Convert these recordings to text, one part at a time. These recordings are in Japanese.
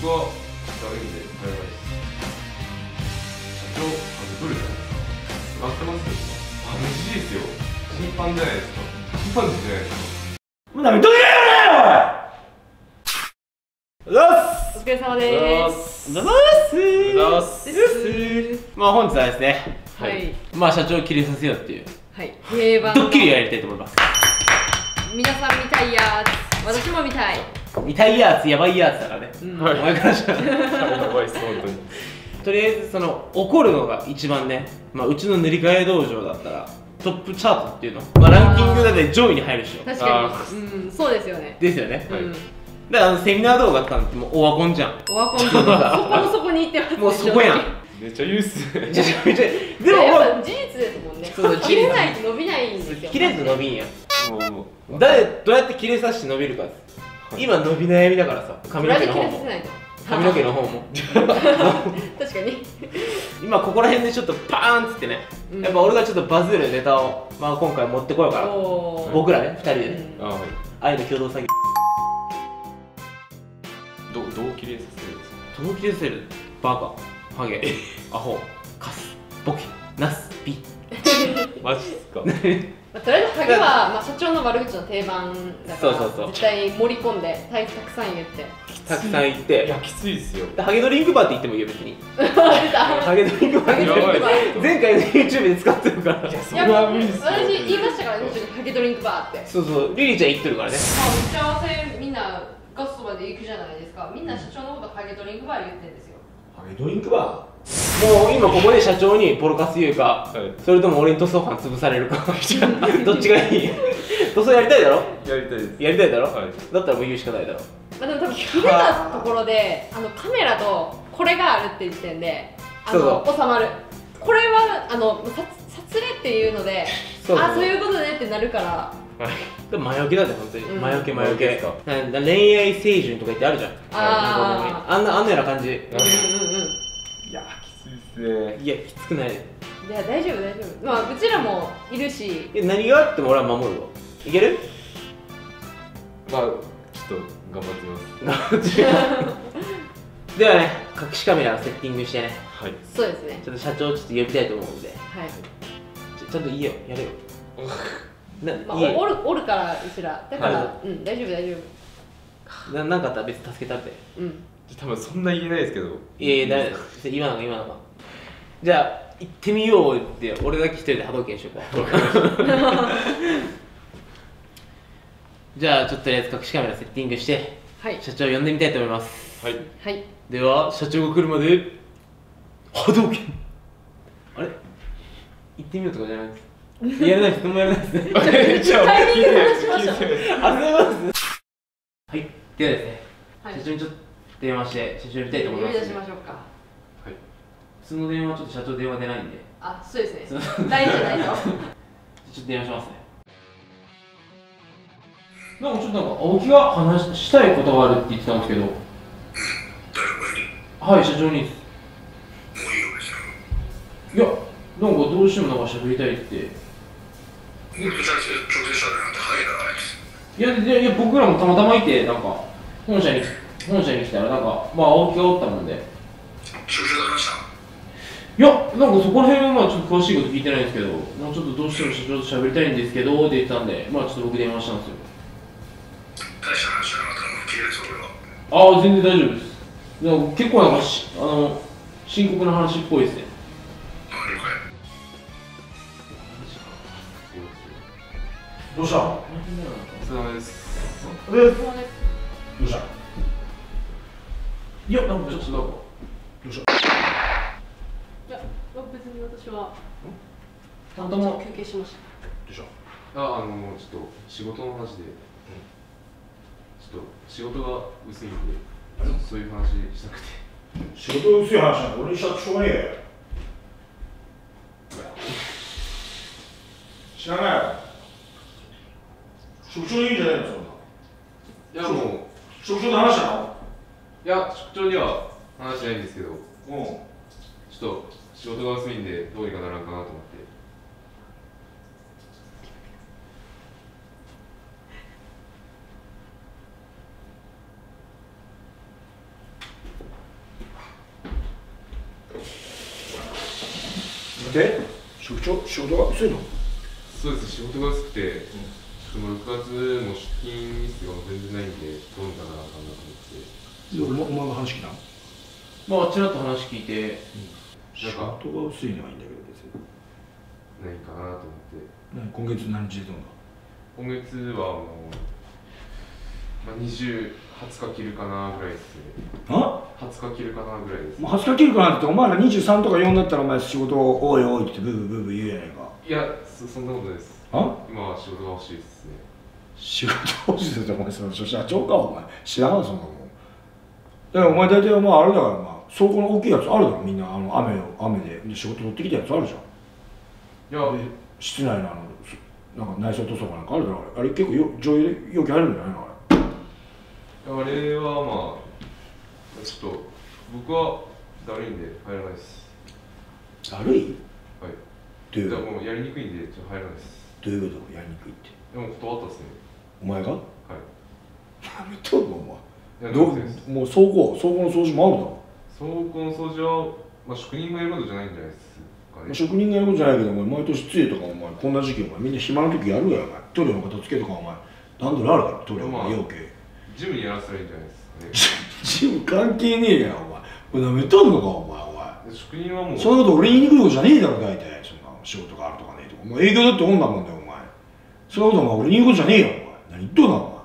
僕はダメで買えないです。社長、どれじゃないですか。使ってますよ。マジですよ。頻繁じゃないですか。頻繁じゃないですか。 もうなめとけよお疲れ様でーす。 おざーす。まあ本日はですね、 はい。 まあ社長を切りさせようっていうはい。定番のドッキリをやりたいと思います。 皆さん見たいやつ、私も見たい。 見たいやつ、やばいやつだからね。 はい。 前からしたらやばいっす、本当に。 とりあえずその怒るのが一番ね、まあうちの塗り替え道場だったらトップチャートっていうの、まあランキングだって上位に入るでしょ。 確かに。うん、そうですよね。 ですよね。 うん。 だからセミナー動画とかってもうオワコンじゃん。 オワコンとかそこの底に行ってますね。 もうそこやん。 めっちゃ言うっすね。 めちゃめちゃでもやっぱ事実ですもんね。 そう切れないと伸びないんですよ。 切れず伸びんや。 もうどうやって切れさせて伸びるかです。今伸び悩みだからさ、髪の毛の方も髪の毛の方も確かに今ここら辺でちょっとパーンっつってね、やっぱ俺がちょっとバズるネタを、まあ、今回持ってこようかな。僕らね、2人でね、愛の共同作業どう切れさせるんですか。 どう切れさせる。バカ、ハゲ、アホ、カス、ボケ、ナス、ビマジっすか。 とりあえずハゲは、まあ、社長の悪口の定番だからそう絶対盛り込んでたくさん言ってたくさん言っていや、きついっすよ。 ハゲドリンクバーって言ってもいいよ別に。 出たハゲドリンクバーってやばい前回の YouTube で使ってるから。 いや、それは無理っすよ。 私言いましたからね、ハゲドリンクバーって。 そうそう、リリちゃん言ってるからね。 まあ、打ち合わせみんなガストまで行くじゃないですか。みんな社長のことハゲドリンクバー言ってるんですよ。 ハゲドリンクバーもう今ここで社長にポロカス言うか、それとも俺に塗装班潰されるかどっちがいい。塗装やりたいだろ。 やりたいです。 やりたいだろ、 はい、 だったらもう言うしかないだろ。 まあでも多分切れたところでカメラとこれがあるっていう時点で収まる。これは撮影っていうのでそういうことねってなるから。 でも魔除けだって本当に、魔除け魔除け。恋愛清純とか言ってあるじゃん。あんなような感じ。 いや、きついっすね。 いや、きつくない。いや、大丈夫大丈夫。まあうちらもいるし。 何があっても俺は守るわ。いける？ まあちょっと頑張ってみます。頑張ってではね、隠しカメラをセッティングしてね。 はい。そうですね。 ちょっと社長をちょっと呼びたいと思うんで。はい。ちゃんと言えよ、やれよ。 まあ、おるからうちらだから、うん、大丈夫大丈夫。 なんかあったら別に助けたって。うん。 多分そんな言えないですけど。 いや今のか。じゃあ行ってみようって俺だけ一人で波動拳しようか。じゃあちょっととりあえず隠しカメラセッティングして、社長を呼んでみたいと思います。はい。では社長が来るまで波動拳。あれ？行ってみようとかじゃないです。やらないです。もうやらないですね。じゃあ聞いてます。はい。ではですね、社長にちょっと電話して社長呼びたいと思います。 呼び出しましょうか。 はい。その電話ちょっと社長電話出ないんで。 あ、そうですね。LINEじゃないと。ちょっと電話しますね。なんかちょっと青木が話したいことがあるって言ってたんですけど。はい、社長にです。いや、なんかどうしても喋りたいって。いや僕らもたまたまいて本社に来たらまあ青木がおったもんで。いやそこら辺はちょっと詳しいこと聞いてないんですけど、ちょっとどうしても社長と喋りたいんですけどって言ってたんで、ちょっと僕電話したんですよ。大した話じゃなかったらもう切れるぞ俺は。全然大丈夫です。結構深刻な話っぽいですね。どうした？お疲れ様です。 どうした？いや、ちょっとどうした？ いや、別に私はちゃんとも休憩しました。 どうした？ちょっと仕事の話で、ちょっと仕事が薄いんで、ちょっとそういう話したくて。 仕事薄い話なんて俺にしたってしょうがねえよ。知らないよ。職長に言うんじゃないのそんな。 いやもう職長と話したの？ いや、職長には話してないんですけど、ちょっと仕事が薄いんでどうにかならんかなと思って。 て仕事が薄いの？ そうです、仕事が薄くて、6月も出勤日数が全然ないんで、どうにかならなあかんなと思って。 お前が話聞いたの？ まあちらっと話聞いて、 仕事が薄いのはいいんだけど別にないかなと思って。 今月何日でどんだ？ 今月はもう、20日切るかなぐらいですね。20日切るかなぐらいです。 もう20日切るかなって、お前ら23とか4だったらお前仕事をおいおいってブーブーブーブー言うやないか。 いや、そんなことないです。今は仕事が欲しいですね。 仕事欲しいですよ、お前その社長か、お前知らんわそんなもん。だからお前大体まああれだから、倉庫の大きいやつあるだろ、みんな雨で仕事取ってきたやつあるじゃん。いや、室内のなんか内装塗装かなんかあるだろ、あれ結構上位で容器入るんじゃないの？ あれはちょっと僕はだるいんで入らないです。 だるい？ はい。 どういうこと？ もうやりにくいんでちょっと入らないです。 どういうこと？やりにくいって。 でも断ったっすね。 お前が？はい。 やめとんのお前。もう倉庫の掃除もあるだろ。 倉庫の掃除は、職人がやることじゃないんじゃないですかね。 職人がやることじゃないけど、お前毎年梅雨とかお前こんな時期お前みんな暇な時やるやん、お前塗料の片付けとかお前段取りあるから塗料の容器。 ジムにやらせたらいいんじゃないですかね。 ジム関係ねえやん、お前。これなめとんのか、お前、お前。 職人はもう。 そんなこと俺言いに来ることじゃねえだろ、大体。そんな仕事があるとかねえとか。もう営業だって女もんだよ、お前。そんなことお前俺に言うことじゃねえよ、お前。何言っとんだ、お前。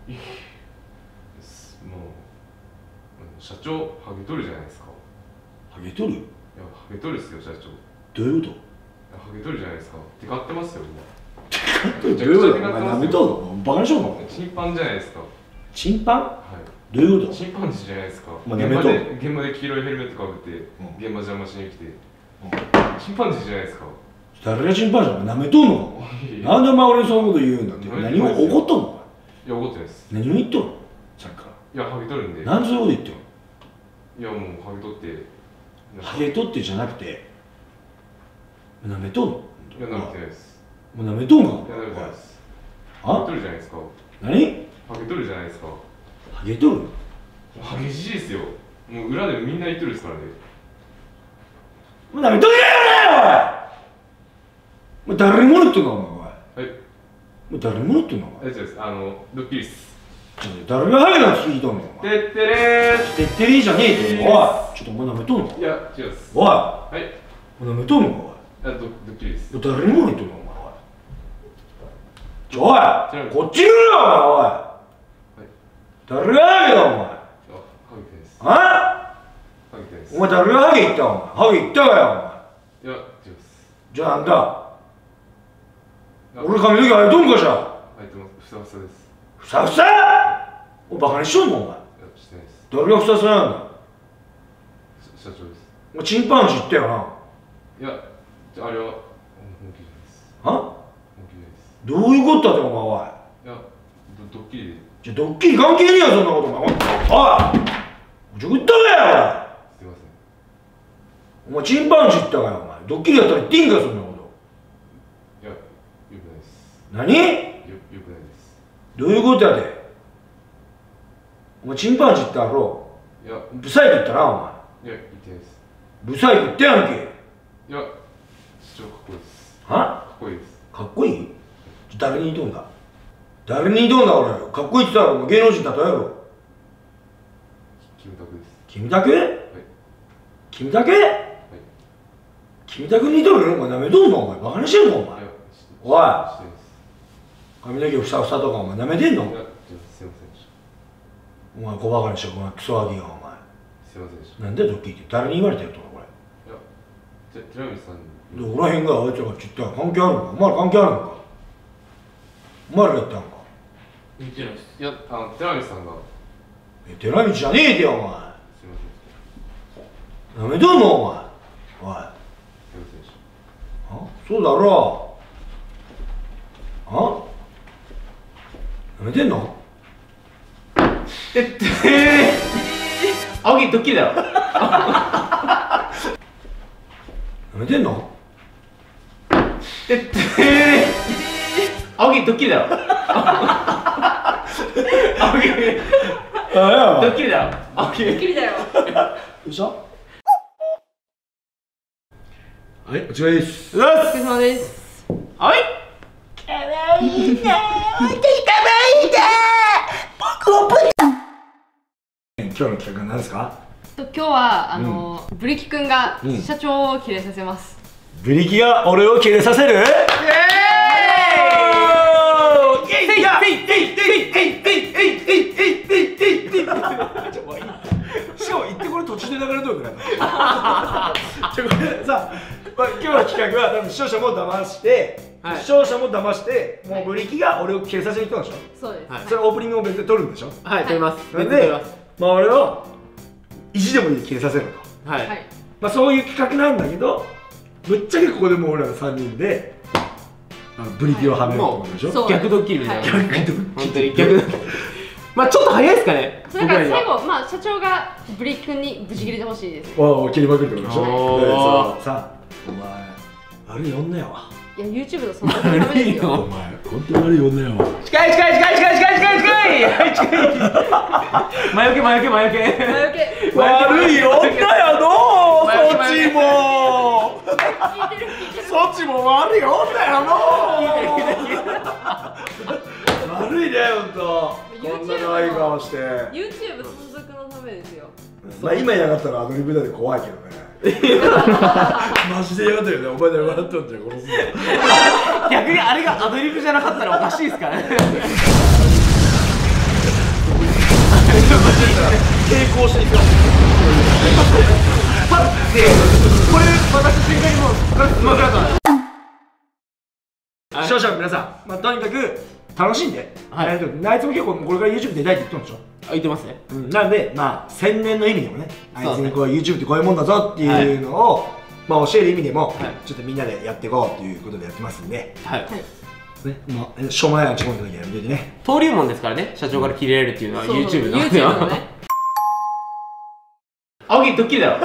社長、ハゲ取るじゃないですか。 ハゲ取る？いや、ハゲ取るっすよ、社長。 どういうこと？ ハゲ取るじゃないですか。テカってますよ、 テカってる？どういうこと？お前なめとんの？バカにしとんの？ チンパンじゃないですか。 チンパン？はい。どういうこと？ チンパンジーじゃないですか。 お前なめとんの？ 現場で黄色いヘルメットかぶって、現場邪魔しに来て。チンパンジーじゃないですか。 誰がチンパンジー？なめとんの？なんでお前俺にそんなこと言うんだって。何を怒っとんの？ いや、怒ってないです。 何を言っとんの？さっきから。 いや、ハゲ取るんで。 なんでそういうこと言ってんの？ いや、もうハゲ取って。 ハゲ取ってじゃなくて、なめとんの？ いや、なめてないです。 もうなめとんか？ いや、なめてないです。 ハゲ取るじゃないですか。 何？ ハゲ取るじゃないですか。 ハゲ取る？ ハゲじじいですよ。もう裏でみんな言ってるですからね。 もうなめとけよお前！もう誰にも言ってんのお前。はい。もう誰にも言ってんのお前。 です。ドッキリっす。 誰がハゲだって聞いとんのお前。 てってれー。 てってれーじゃねえって。おい、ちょっとお前なめとんの？ いや、違うっす。 おい。 はい。 お前なめとんのおいや、ドッキリっす。 誰にも言ってんのお前。おい。こっち来るよお前。おい。はい。誰がハゲだお前。 ハゲてです。 あ？ハゲてです。お前誰がハゲ言ったお前。ハゲ言ったかよお前。いや、違うっす。じゃあなんだ。俺髪の毛生えとんかじゃあ。 生えてます。ふさふさです。 ふさふさ？お前バカにしとんのお前。 してないです。 誰がふさふさなんだ。 社長です。 お前チンパンジー言ったよな。 いや、あれは本気です。 は？ 本気です。 どういうことだってお前おい。 いや、ドッキリで。 じゃあドッキリ関係ねえよそんなことお前。おい。ちょっと言ったかよすいません。 お前チンパンジー言ったかよお前。ドッキリやったら言っていいんかそんなこと。 いや、よくないです。 何？ よくないです。 どういうことやで。お前チンパンジーってあろう。 いや、 ブサイク言ったなお前。 いや、言ってないです。 ブサイク言ったやんけ。 いや、社長かっこいいです。 は？ かっこいいです。 かっこいい？誰に言うとんだ？誰に言うとんだ俺。かっこいいって言ったら芸能人だとやろ。 キムタクです。 キムタク？はい。キムタク？はい。キムタクに似とるのお前なめとんのお前。バカにしてんのお前。おい。髪の毛ふさふさとかお前なめてんの？いや、 すいません。 お前小バカにしてお前クソガキがお前。 すいませんでした。 なんでドッキリって誰に言われてるとこれ。 いや、寺道さんに。 どこら辺があいつらがちったら関係あるのか。お前ら関係あるのか。お前らが言ったのか。 言ってないです。 いや、寺道さんが。 寺道じゃねえでよお前。 すいません。 なめとんのお前。おい。 すいませんでしあ、そうだろう。あ？なめてんの？ 青木ドッキリだよ。 なめてんの？ 青木ドッキリだよ。青木ドッキリだよ。青木ドッキリだよ。 嘘？ はい、お疲れです。 お疲れ様です。 はい。 かわいいなー。かわいいなー。僕をぶっ。今日の企画は何ですか？ 今日はブリキ君が社長をキレイさせます。 ブリキが俺をキレイさせる？しかも言ってこれ途中で流れとるぐらい。これさ、今日の企画は多分視聴者も騙して、視聴者も騙して、もうブリキが俺をキレさせに来たんでしょ？ そうです。 それオープニングを別で撮るんでしょ？ はい、撮ります。 なんで、まあ俺を意地でもいいキレさせると。 はい。 まあそういう企画なんだけど、ぶっちゃけここでもう俺ら3人でブリキをはめるってことでしょ？ 逆ドッキリみたいな。 逆ドッキリ。 本当に逆ドッキリ。まあちょっと早いですかね。 それから最後、まあ社長がブリキ君にブチ切れてほしいです。 わあ、切りまくるってことでしょ？さあ、お前悪い女やわ。 いや、YouTube のそんなダメですよ。 お前本当に悪い女やわ。 近い。魔除け。 悪い女やの。そっちも悪い女やの。悪いね、ほんと。こんな可愛い顔して。 YouTube 存続のためですよ。 まあ今やがったらアドリブだで怖いけどね。マジでやだよね。お前で笑っとんじゃん、殺すの。 逆にあれがアドリブじゃなかったらおかしいですからね。 抵抗していくよ。 パッてこれ渡した瞬間にもうこれうまくなった。 視聴者の皆さん、まあとにかく楽しんで。あいつも結構これから YouTube 出たいって言ってるんでしょ？ 言ってますね。 なんで、まあ宣伝の意味でもね、あいつにこう YouTube ってこういうもんだぞっていうのをまあ教える意味でも、ちょっとみんなでやっていこうということでやってますんで、 はい。 ね、まあしょうもないアンチコントだけやめといてね。 登竜門ですからね、社長から切れられるっていうのは YouTube なんですよ。青木ドッキリだろ。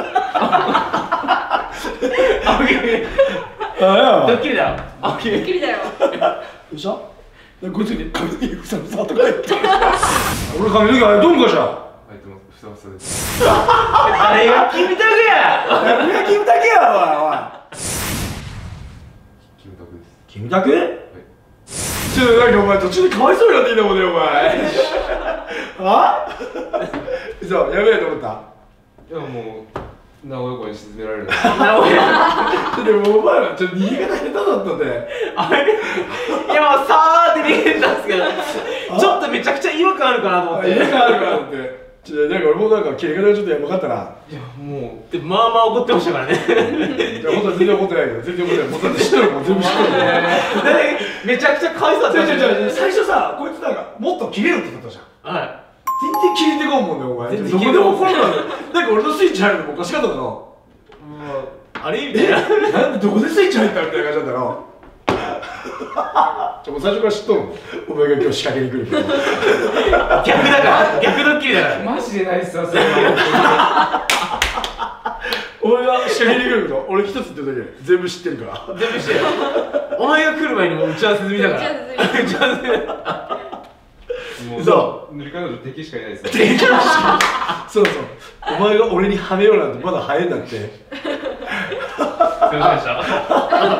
青木ドッキリだろ。青木ドッキリだよ。 どうした？こいつに髪の毛ふさふさとか言って。俺髪の毛あれどんかじゃん。 入ってます。ふさふさです。 誰がキムタクや。 誰がキムタクやおい。 キムタクです。 キムタク？はい。ちょっとなんかお前途中でかわいそうになっていいんだもんねお前。あ？そうやべえと思った。 いやもう名古屋港に沈められる。 名古屋。 でもお前らちょっと逃げ方下手だったで。 あれ？いやもうさーって逃げてたんですけど、ちょっとめちゃくちゃ違和感あるかなと思って。 違和感あるかなって。なんか俺もなんか切れ方がちょっとやばかったな。 いやもうでまあまあ怒ってましたからね。 いや本当は全然怒ってないけど全然怒ってない。もうだって知ってるもん全部知ってる。 めちゃくちゃかわいそうだった。 最初さこいつなんかもっと切れるって言ったじゃん。 はい。 全然切れてこんもんねお前。どこでも怒るの。なんか俺のスイッチ入るのもおかしかっただろ。 あれみたいな。 なんでどこでスイッチ入ったみたいな感じだったの。もう最初から知っとるもん。お前が今日仕掛けに来るから。 逆だから逆ドッキリだから。 マジでないっすよそれは。 俺が仕掛けに来ること俺一つ言ってるだけ全部知ってるから。 全部知ってる。お前が来る前にもう打ち合わせ済みだから。打ち合わせ。 もうそう塗り替えの敵しかいないですよ。 敵しか。そうお前が俺にはめようなんてまだ早いんだって。 すいませんでした。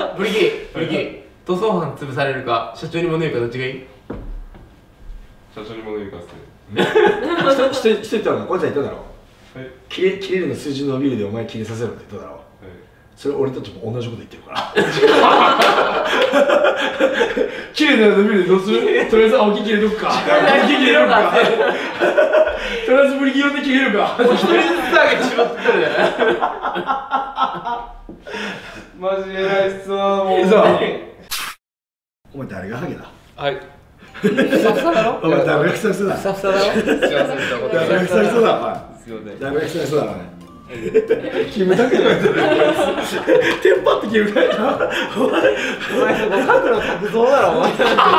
ブリキ塗装班潰されるか社長に物言うかどっちがいい？ 社長に物言うかっすね。 人言ったのこいつは言っただろ。 はい。 切れるの数字伸びるでお前切れさせろって言っただろ。それ俺たちも同じこと言ってるから。切れたら伸びるでどうする？とりあえず青木切れとくか。青木切れるか。とりあえずブリキ呼んで切れるか。 一人ずつあげてしまってるね。 マジ偉いっすわもう。 お前誰がハゲだ？ はい。 ふさふさだろ？ お前誰がふさふさだ？ ふさふさだろ？ すいませんでした。 誰がふさふさだ？ すいません。 誰がふさふさだね。キムタクとか言ってる。テンパってキムタク。 お前そこ角の角像だろお前。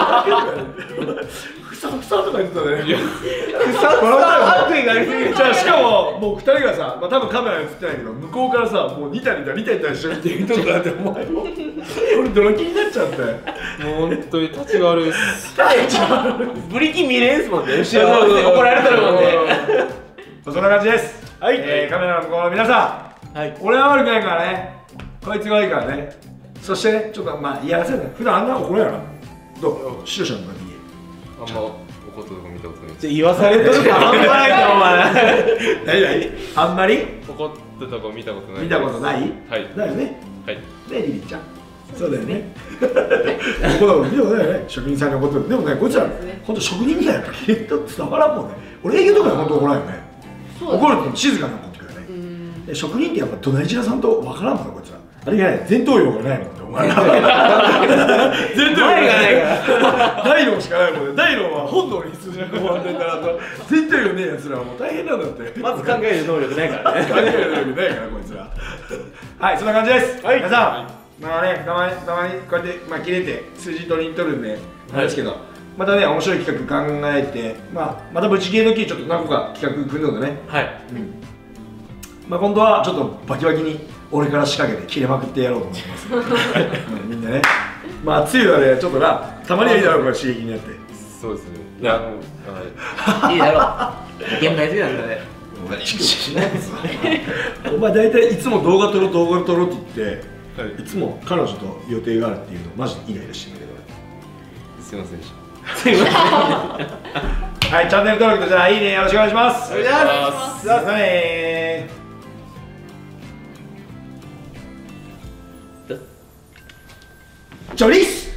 ふさふさとか言ってたね。 ふさふさ悪意がありすぎる。 じゃあしかももう2人がさ、まあ多分カメラに映ってないけど向こうからさもうニタニタ一緒に見てるとかってお前も俺ドラキになっちゃって。 もう本当に立ちが悪いっす。 ブリキ見れんすもんね。後ろで怒られてるもんね。 そんな感じです。はい、カメラの向こうの皆さん、俺は悪くないからね。 こいつがいいからね。そしてね、ちょっとまあ、いやらせだね。普段あんな怒るやろ。どう視聴者の方に。 あんま怒ったとこ見たことないです。 言わされてるかあんまないかお前何あんまり怒ったとこ見たことない。 見たことないはい。 だよね。 はい。 ね、リリーちゃん。そうだよね。この見たことないよね。職人さんに怒ってる。でもね、こいつら、ほんと職人みたいなから、きっと伝わらんもんね。俺営業とかでほんと怒らんよね。怒ると静かに怒ってくるよね。で職人ってやっぱどないちらさんと分からんもんね、こいつら。あれがね、前頭葉がないもんね、お前ら。前頭葉がないから。大脳しかないもんね。大脳は本能に必要な後半でたらと、前頭葉ねえやつらはもう大変なんだって。 まず考える能力ないからね考える能力ないからこいつら。はいそんな感じです。はい皆さん、まあねたまにこうやってまあ切れて数字取りに取るんであれですけど、またね面白い企画考えてまたブチ切れの時ちょっと何個か企画組んのでね。 はい。 まあ今度はちょっとバキバキに俺から仕掛けて切れまくってやろうと思います。みんなね。まあ梅雨はねちょっとなたまにはいいだろうから刺激になって。 そうですね。いやはいいいだろう。現代好きなんだね。 お前大体いつも動画撮ろうって言って、 はいいつも彼女と予定があるっていうのマジでイライラしてるんだすいませんでしけど。はいチャンネル登録とじゃあいいねよろしくお願いします。 お願いします。 じゃあねー。チョリス。